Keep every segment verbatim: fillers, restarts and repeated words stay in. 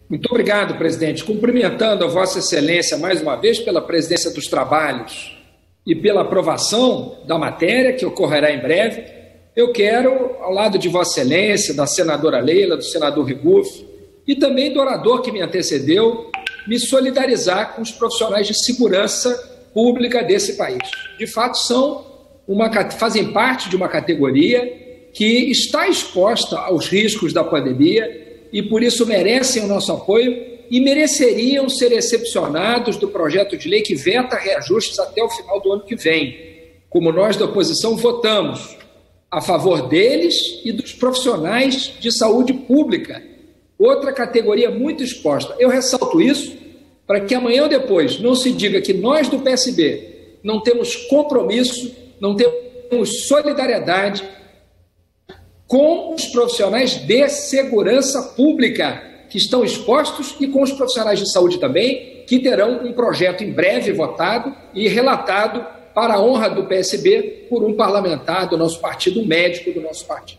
Muito obrigado, presidente. Cumprimentando a Vossa Excelência mais uma vez pela presidência dos trabalhos e pela aprovação da matéria, que ocorrerá em breve, eu quero, ao lado de Vossa Excelência, da senadora Leila, do senador Regufe e também do orador que me antecedeu, me solidarizar com os profissionais de segurança pública desse país. De fato, são uma, fazem parte de uma categoria que está exposta aos riscos da pandemia e, por isso, merecem o nosso apoio e mereceriam ser excepcionados do projeto de lei que veta reajustes até o final do ano que vem, como nós da oposição votamos a favor deles e dos profissionais de saúde pública, outra categoria muito exposta. Eu ressalto isso para que amanhã ou depois não se diga que nós do P S B não temos compromisso, não temos solidariedade com os profissionais de segurança pública que estão expostos e com os profissionais de saúde também, que terão um projeto em breve votado e relatado para a honra do P S B por um parlamentar do nosso partido, um médico do nosso partido.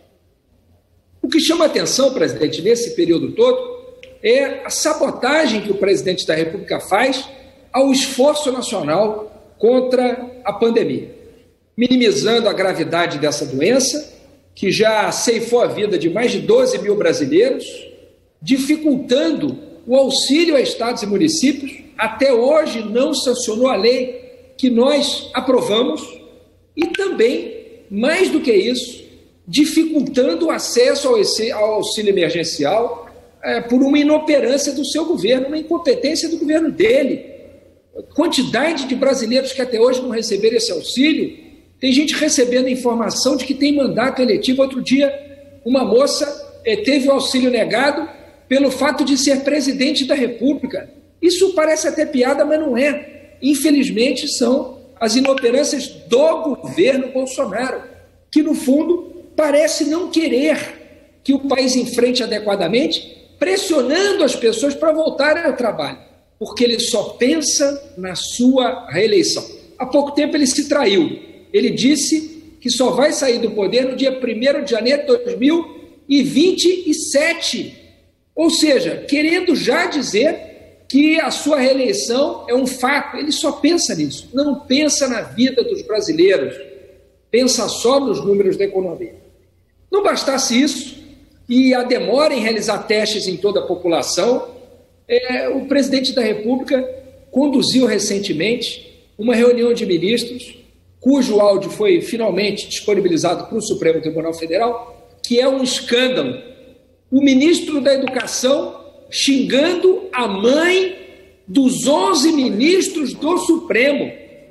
O que chama atenção, presidente, nesse período todo, é a sabotagem que o presidente da República faz ao esforço nacional contra a pandemia, minimizando a gravidade dessa doença, que já ceifou a vida de mais de doze mil brasileiros, dificultando o auxílio a estados e municípios. Até hoje não sancionou a lei que nós aprovamos e também, mais do que isso, dificultando o acesso ao auxílio emergencial é, por uma inoperância do seu governo, uma incompetência do governo dele. Quantidade de brasileiros que até hoje não receberam esse auxílio. Tem gente recebendo informação de que tem mandato eletivo. Outro dia, uma moça eh, teve o auxílio negado pelo fato de ser presidente da República. Isso parece até piada, mas não é. Infelizmente, são as inoperâncias do governo Bolsonaro, que, no fundo, parece não querer que o país enfrente adequadamente, pressionando as pessoas para voltarem ao trabalho, porque ele só pensa na sua reeleição. Há pouco tempo ele se traiu. Ele disse que só vai sair do poder no dia primeiro de janeiro de dois mil e vinte e sete. Ou seja, querendo já dizer que a sua reeleição é um fato. Ele só pensa nisso, não pensa na vida dos brasileiros, pensa só nos números da economia. Não bastasse isso, e a demora em realizar testes em toda a população, é, o presidente da República conduziu recentemente uma reunião de ministros, cujo áudio foi finalmente disponibilizado para o Supremo Tribunal Federal, que é um escândalo. O ministro da Educação xingando a mãe dos onze ministros do Supremo.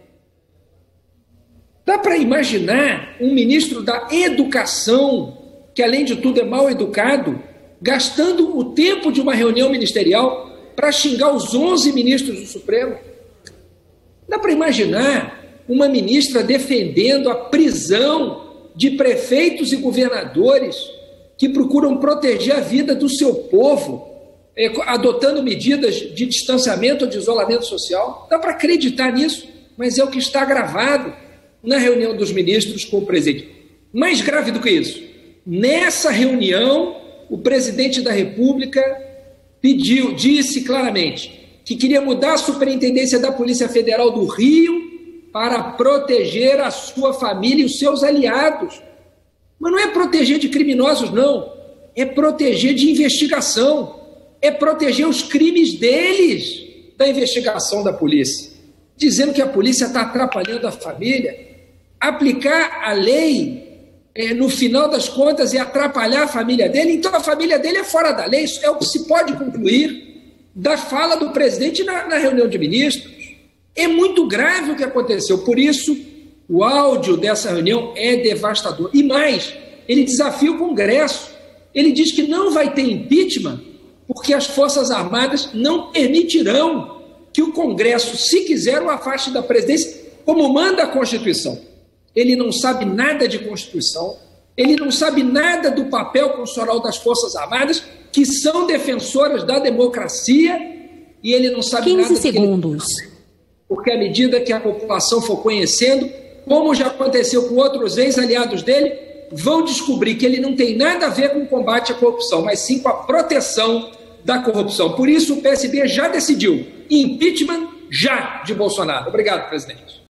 Dá para imaginar um ministro da Educação, que além de tudo é mal educado, gastando o tempo de uma reunião ministerial para xingar os onze ministros do Supremo? Dá para imaginar uma ministra defendendo a prisão de prefeitos e governadores que procuram proteger a vida do seu povo, é, adotando medidas de distanciamento ou de isolamento social? Dá para acreditar nisso, mas é o que está gravado na reunião dos ministros com o presidente. Mais grave do que isso, nessa reunião, o presidente da República pediu, disse claramente que queria mudar a superintendência da Polícia Federal do Rio para proteger a sua família e os seus aliados. Mas não é proteger de criminosos, não. É proteger de investigação. É proteger os crimes deles da investigação da polícia. Dizendo que a polícia está atrapalhando a família. Aplicar a lei, é, no final das contas, é atrapalhar a família dele. Então a família dele é fora da lei. Isso é o que se pode concluir da fala do presidente na, na reunião de ministros. É muito grave o que aconteceu, por isso o áudio dessa reunião é devastador. E mais, ele desafia o Congresso, ele diz que não vai ter impeachment porque as Forças Armadas não permitirão que o Congresso, se quiser, o afaste da presidência, como manda a Constituição. Ele não sabe nada de Constituição, ele não sabe nada do papel constitucional das Forças Armadas, que são defensoras da democracia, e ele não sabe nada... quinze segundos. Porque à medida que a população for conhecendo, como já aconteceu com outros ex-aliados dele, vão descobrir que ele não tem nada a ver com o combate à corrupção, mas sim com a proteção da corrupção. Por isso, o P S B já decidiu impeachment já de Bolsonaro. Obrigado, presidente.